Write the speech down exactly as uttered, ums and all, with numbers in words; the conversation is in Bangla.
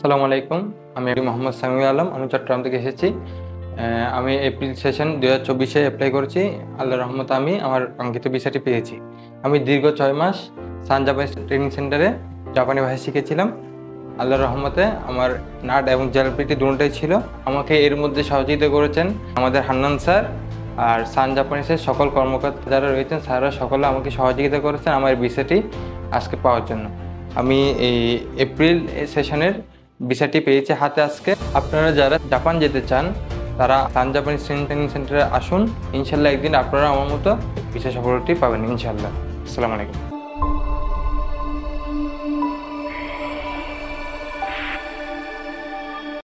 আসসালামু আলাইকুম। আমি মোহাম্মদ সামিউল আলম। আমি চট্টগ্রাম থেকে এসেছি। আমি এপ্রিল সেশন দুই হাজার চব্বিশে অ্যাপ্লাই করেছি। আল্লাহর রহমতে আমি আমার কাঙ্ক্ষিত ভিসাটি পেয়েছি। আমি দীর্ঘ ছয় মাস সান জাপানিজ ট্রেনিং সেন্টারে জাপানি ভাষা শিখেছিলাম। আল্লাহর রহমতে আমার নাট এবং জেলাপিটি দুটোটাই ছিল। আমাকে এর মধ্যে সহযোগিতা করেছেন আমাদের হান্নান স্যার আর সান জাপানিজের সকল কর্মকর্তা যারা রয়েছেন, স্যাররা সকলে আমাকে সহযোগিতা করেছেন আমার ভিসাটি আজকে পাওয়ার জন্য। আমি এই এপ্রিল সেশনের ভিসাটি পেয়েছি হাতে আজকে। আপনারা যারা জাপান যেতে চান তারা সান জাপানিজ ট্রেনিং সেন্টারে আসুন। ইনশাল্লাহ একদিন আপনারা আমার মতো ভিসা সফলটি পাবেন ইনশাল্লাহ। আসসালামু আলাইকুম।